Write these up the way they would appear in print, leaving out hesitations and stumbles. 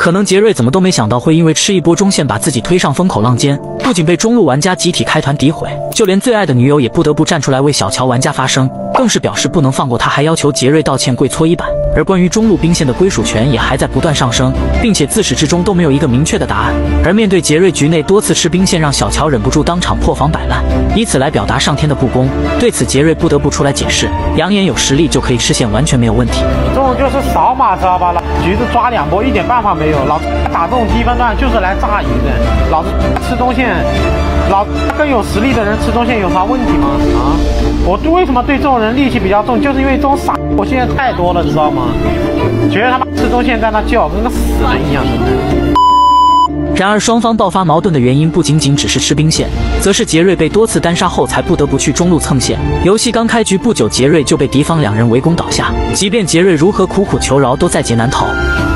可能杰瑞怎么都没想到会因为吃一波中线把自己推上风口浪尖，不仅被中路玩家集体开团诋毁，就连最爱的女友也不得不站出来为小乔玩家发声，更是表示不能放过他，还要求杰瑞道歉跪搓衣板。而关于中路兵线的归属权也还在不断上升，并且自始至终都没有一个明确的答案。而面对杰瑞局内多次吃兵线，让小乔忍不住当场破防摆烂，以此来表达上天的不公。对此杰瑞不得不出来解释，扬言有实力就可以吃线，完全没有问题。 这种就是扫码知道吧？橘子抓2波一点办法没有，老子打这种低分段就是来炸鱼的，老子吃中线，老子更有实力的人吃中线有啥问题吗？啊！我为什么对这种人戾气比较重，就是因为这种傻我现在太多了，知道吗？觉得他妈吃中线在那叫跟个死人一样，真的。 然而双方爆发矛盾的原因不仅仅只是吃兵线，则是杰瑞被多次单杀后才不得不去中路蹭线。游戏刚开局不久，杰瑞就被敌方2人围攻倒下，即便杰瑞如何苦苦求饶，都在劫难逃。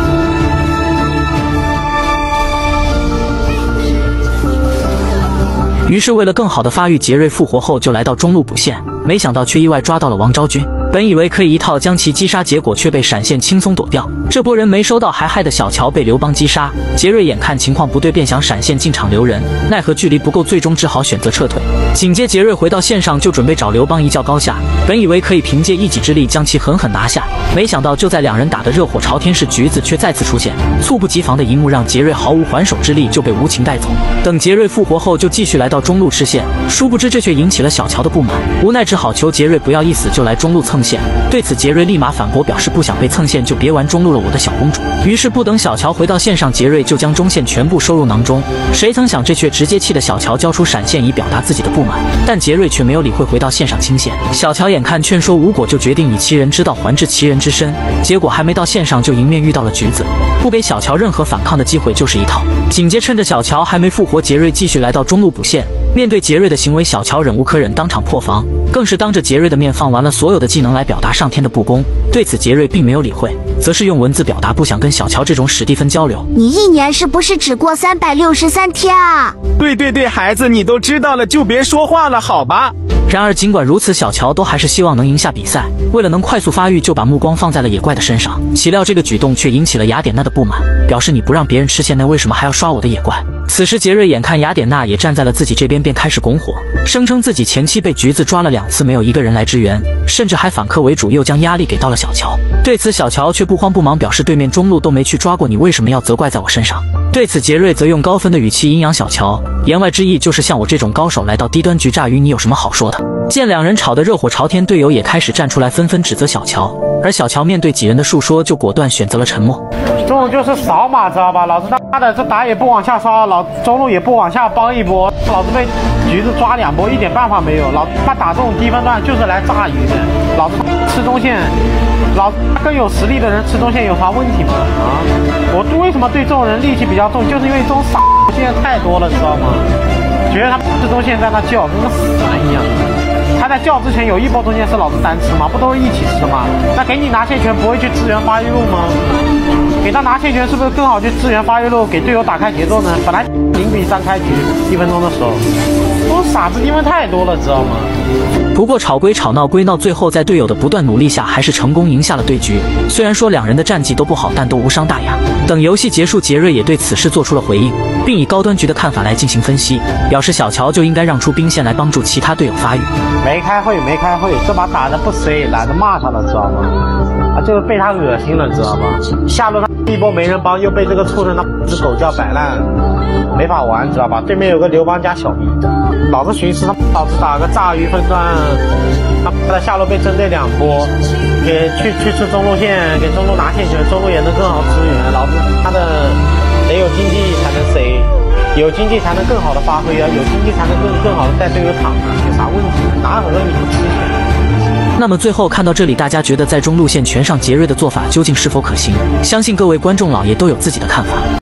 于是为了更好的发育，杰瑞复活后就来到中路补线，没想到却意外抓到了王昭君。本以为可以一套将其击杀，结果却被闪现轻松躲掉。这波人没收到，还害得小乔被刘邦击杀。杰瑞眼看情况不对，便想闪现进场留人，奈何距离不够，最终只好选择撤退。紧接杰瑞回到线上，就准备找刘邦一较高下。本以为可以凭借一己之力将其狠狠拿下，没想到就在2人打得热火朝天时，橘子却再次出现，猝不及防的一幕让杰瑞毫无还手之力，就被无情带走。等杰瑞复活后，就继续来到中路吃线，殊不知这却引起了小乔的不满，无奈只好求杰瑞不要一死就来中路蹭线。对此杰瑞立马反驳，表示不想被蹭线就别玩中路了，我的小公主。于是不等小乔回到线上，杰瑞就将中线全部收入囊中。谁曾想这却直接气得小乔交出闪现以表达自己的不满，但杰瑞却没有理会，回到线上清线。小乔眼看劝说无果，就决定以其人之道还治其人之身，结果还没到线上就迎面遇到了橘子，不给小乔任何反抗的机会就是一套。紧接趁着小乔还没复活，杰瑞继续来到中路补线。面对杰瑞的行为，小乔忍无可忍，当场破防，更是当着杰瑞的面放完了所有的技能来表达上天的不公。对此杰瑞并没有理会，则是用文字表达不想跟小乔这种史蒂芬交流。 你一年是不是只过363天啊？ 对，孩子你都知道了就别说话了好吧。 然而尽管如此，小乔都还是希望能赢下比赛，为了能快速发育，就把目光放在了野怪的身上。岂料这个举动却引起了雅典娜的不满，表示你不让别人吃线，那为什么还要刷我的野怪？此时杰瑞眼看雅典娜也站在了自己这边，便开始拱火，声称自己前期被橘子抓了2次，没有一个人来支援，甚至还反客为主，又将压力给到了小乔。对此小乔却不慌不忙，表示对面中路都没去抓过，你为什么要责怪在我身上？对此杰瑞则用高分的语气阴阳小乔，言外之意就是像我这种高手来到低端局炸鱼，你有什么好说的？见2人吵得热火朝天，队友也开始站出来纷纷指责小乔，而小乔面对几人的述说，就果断选择了沉默。 这种就是扫码知道吧？老子他的这打也不往下刷，老子中路也不往下帮一波，老子被橘子抓2波一点办法没有，老子他打这种低分段就是来炸鱼的，老子吃中线，老子更有实力的人吃中线有啥问题吗？啊！我为什么对这种人戾气比较重，就是因为这种傻现在太多了，知道吗？觉得他吃中线在那叫跟个死人一样。他在叫之前有一波中线是老子单吃吗？不都是一起吃吗？那给你拿线权不会去支援发育路吗？给他拿线权是不是更好去支援发育路，给队友打开节奏呢？本来0比3开局1分钟的时候，这种傻子地方太多了，知道吗？ 不过吵归吵，闹归闹，最后在队友的不断努力下，还是成功赢下了对局。虽然说2人的战绩都不好，但都无伤大雅。等游戏结束，杰瑞也对此事做出了回应，并以高端局的看法来进行分析，表示小乔就应该让出兵线来帮助其他队友发育。 没开会，这把打的不衰，懒得骂他了，知道吗？啊，就是被他恶心了，知道吧？下路他一波没人帮，又被这个畜生他只狗叫摆烂，没法玩，知道吧？对面有个刘邦加小逼，老子寻思老子打个炸鱼分段，他的下路被针对2波，去吃中路线，给中路拿线权，中路也能更好支援，老子他的得有经济才能 C， 有经济才能更好的发挥啊，有经济才能更好的带队友躺啊，有啥问题？哪有让你不支援？ 那么最后看到这里，大家觉得在中路线全上杰瑞的做法究竟是否可行？相信各位观众老爷都有自己的看法。